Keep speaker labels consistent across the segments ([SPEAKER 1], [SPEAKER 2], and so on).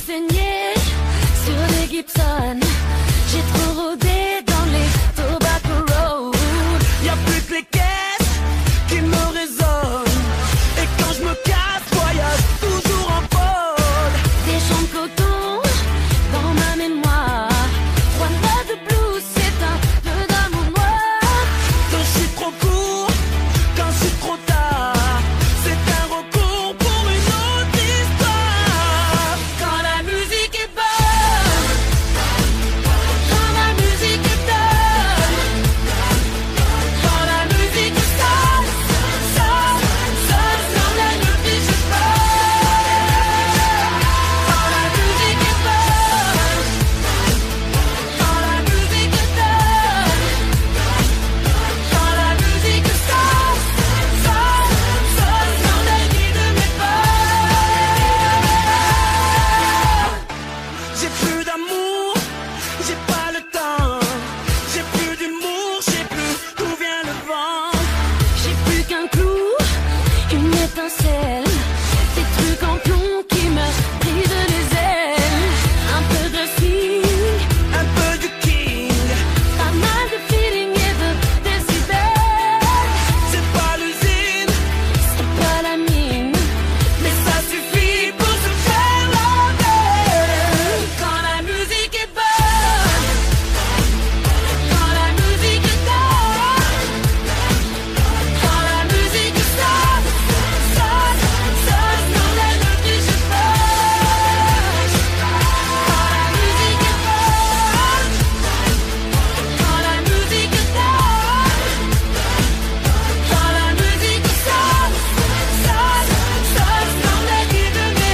[SPEAKER 1] saigner sur des Gibson. J'ai trop rodé dans les Tobacco Road.
[SPEAKER 2] Y'a plus que les caisses qui me résonnent. Et quand je me casse, voyage toujours en pôle.
[SPEAKER 1] Des champs de coton dans ma mémoire. 3 mois de blues, c'est un peu d'amour noir.
[SPEAKER 2] Quand je suis trop court, quand je suis trop tard, c'est un recours pour une autre histoire.
[SPEAKER 1] Quand la musique est bonne, quand la musique est bonne, quand la musique sonne, sonne, sonne, quand la musique est bonne. Quand la musique est bonne, quand la musique est bonne, quand la musique sonne, sonne, sonne, dans la vie de mes potes.
[SPEAKER 2] J'ai plus d'amour, j'ai pas le temps. J'ai plus d'humour, je sais plus d'où vient le vent.
[SPEAKER 1] J'ai plus qu'un clou, une étincelle, des trucs en plomb qui me brisent les ailes. Un peu de swing,
[SPEAKER 2] Un peu de king,
[SPEAKER 1] pas mal de feeling et de décibels.
[SPEAKER 2] c'est pas l'usine,
[SPEAKER 1] C'est pas la mine,
[SPEAKER 2] mais ça suffit pour se faire la belle.
[SPEAKER 1] quand la musique est bonne, quand la musique est bonne, quand la musique sonne, sonne, sonne, quand la musique est bonne. Quand la musique est bonne, quand la musique est bonne, quand la musique sonne, sonne, sonne, dans la vie de mes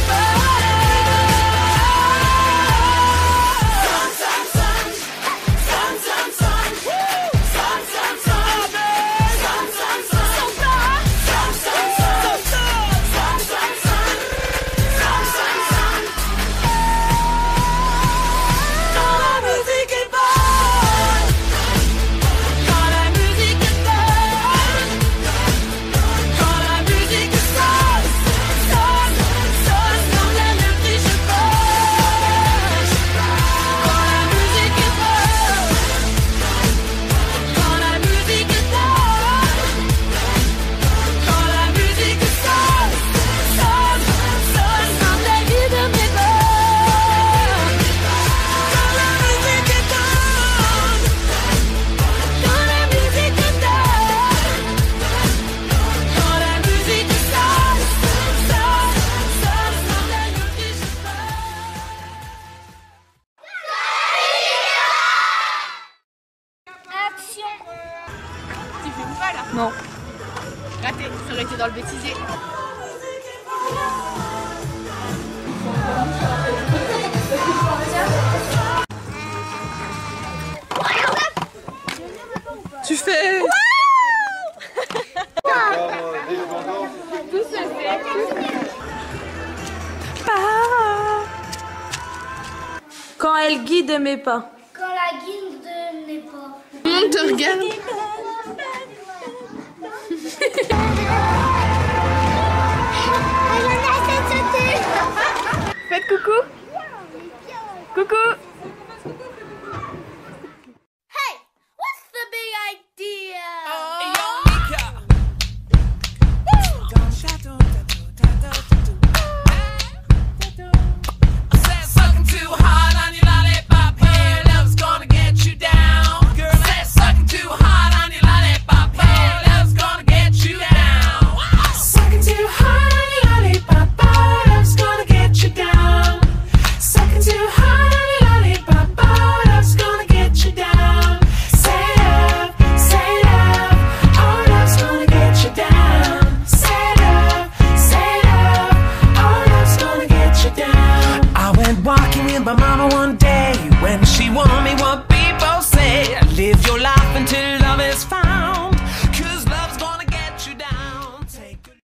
[SPEAKER 1] Quand la musique est bonne, quand la musique est bonne, quand la musique sonne, sonne, sonne, quand la musique est bonne. Quand la musique est bonne, quand la musique est bonne, quand la musique sonne, sonne, sonne, dans la vie de mes potes.
[SPEAKER 2] Quand la musique est bonne,
[SPEAKER 1] Quand la musique est bonne, quand la musique sonne, sonne, sonne, quand la musique est bonne. Action.
[SPEAKER 3] Tu filmes pas là?
[SPEAKER 4] Non.
[SPEAKER 3] Raté, ça aurait été dans le bêtisier.
[SPEAKER 4] Tu fais... Quand elle guide mes pas.
[SPEAKER 5] Quand la guilde n'est pas.
[SPEAKER 4] Tout le monde te regarde.
[SPEAKER 5] Elle en a sauté.
[SPEAKER 4] Faites coucou.